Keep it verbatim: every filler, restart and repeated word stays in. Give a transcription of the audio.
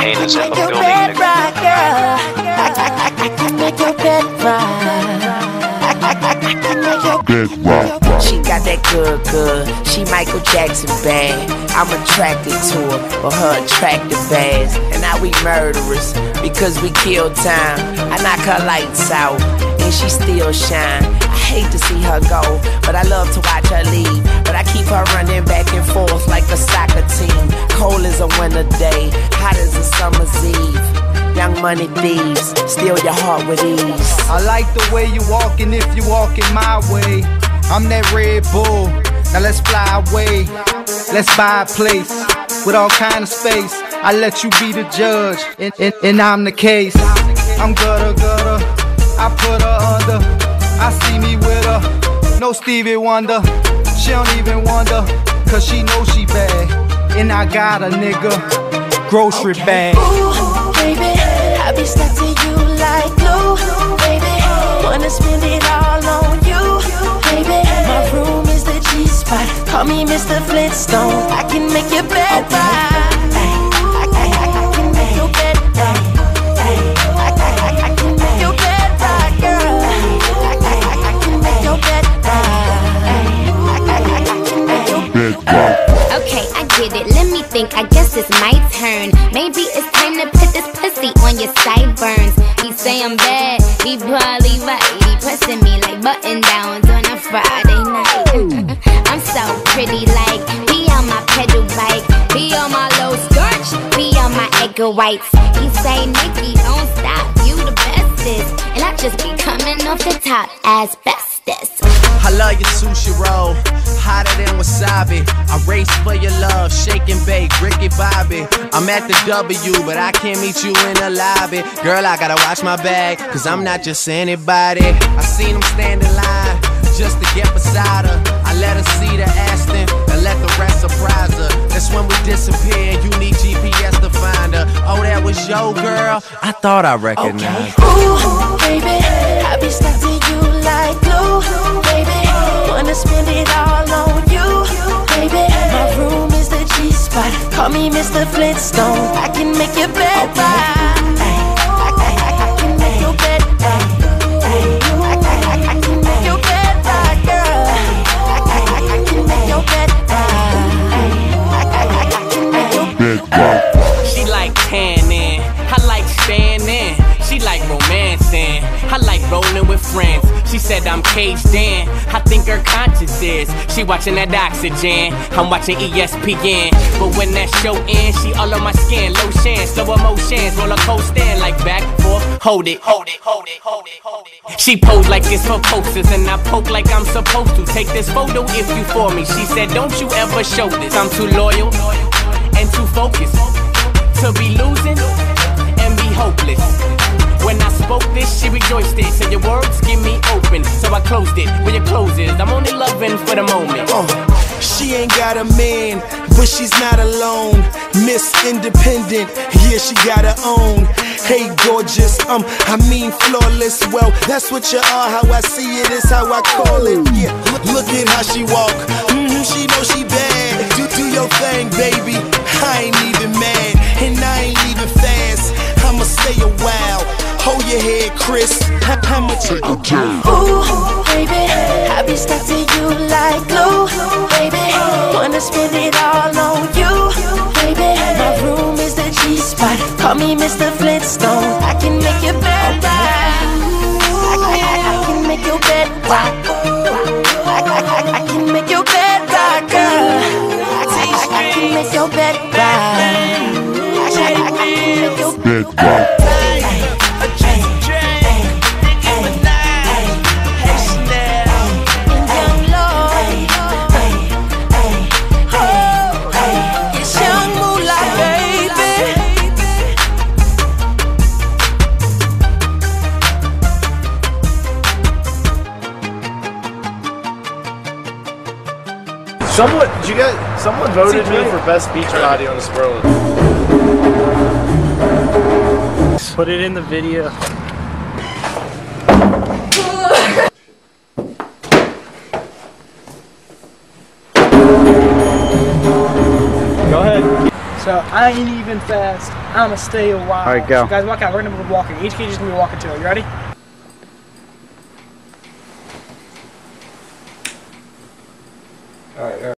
haters in the building, Bedrock, girl. I, I, I, I can make your bed rock. Bedrock. She got that good, good. She Michael Jackson bad. I'm attracted to her for her attractive ass. And now we murderers because we kill time. I knock her lights out and she still shine. I hate to see her go, but I love to watch her leave. But I keep her running back and forth like a soccer team. Cold as a winter day, hot as a summer's eve. Young money thieves, steal your heart with ease. I like the way you walking if you walking my way. I'm that Red Bull, now let's fly away. Let's buy a place with all kind of space. I let you be the judge, and, and, and I'm the case. I'm gutter, gutter, I put her under. I see me with her, no Stevie Wonder. She don't even wonder, cause she knows she bad. And I got a nigga, grocery Okay. bag. Ooh, baby, I be stuck to you like glue, baby. Wanna spend it all on you, baby. My room is the G-spot. Call me Mister Flintstone. I can make your bed rock. I, I, I, I can make your bed rock. I, I, I, I can make your bed rock, girl. I, I, I, I can make your bed rock. I, I, I, I can make your bed rock. Okay, I get it. Let me think. I guess it's my turn. Maybe it's time to put this pussy on your sideburns. He say I'm bad. He probably right. He pressing me like button downs on a Friday night. I'm so pretty, like be on my pedal bike, be on my low skirt, be on my Edgar Whites. He say, Nikki, don't stop. You the bestest, and I just be coming off the top as bestest. I love your sushi roll, hotter than wasabi. I race for your love, shake and bake, Ricky Bobby. I'm at the W, but I can't meet you in the lobby. Girl, I gotta watch my bag, cause I'm not just anybody. I seen him stand in line, just to get beside her. I let her see the Aston, and let the rest surprise her. That's when we disappear, you need G P S to find her. Oh, that was your girl? I thought I recognized her. Ooh, baby, I be stuck to you like glue, baby. Wanna spend it all on you, baby. My room is the G-spot. Call me Mister Flintstone. I can make your bed rock. I, I, I, I can make your bed rock. I, I, I, I can make your bed rock, girl. I, I, I, I can make your bed rock. I, I, I, I can make your bed rock. She like tanning, I like standing. She like romancing, I like rolling with friends. She said I'm caged in, I think her conscience is. She watching that oxygen, I'm watching E S P N. But when that show ends, she all on my skin. Lotion, slow emotions, roller coaster like back, forth, hold it, hold it, hold it, hold it, hold it. She pose like it's for posters, and I poke like I'm supposed to. Take this photo if you for me. She said don't you ever show this. I'm too loyal and too focused to be losing and be hopeless. When I spoke this, she rejoiced it. Said your words give me open, so I closed it. When your close is, I'm only loving for the moment. Uh, she ain't got a man, but she's not alone. Miss Independent, yeah, she got her own. Hey, gorgeous, um, I mean flawless. Well, that's what you are. How I see it is how I call it. Yeah, look, look at how she walk. Mm-hmm, she know she bad. Do do your thing, baby. I ain't even mad, and I ain't even fast. I'ma stay a while. Hold your head, Chris. I'ma take a turn. Ooh, baby, I be stuck to you like glue, baby. Wanna spend it all on you, baby. My room is the G-spot. Call me Mister Flintstone. I can make your bed rock. I, I, I, I can make your bed rock. I, I, I, I can make your bed rock, girl. I, I, I can make your bed rock. I, I, I can make your bed rock. Someone, did you guys, someone voted me for best beach body on the Spurlin. Put it in the video. Go ahead. So I ain't even fast. I'ma stay a while. All right, go. So guys, walk out. We're gonna be walking. Each kid is gonna be walking too. You ready? All right. All right.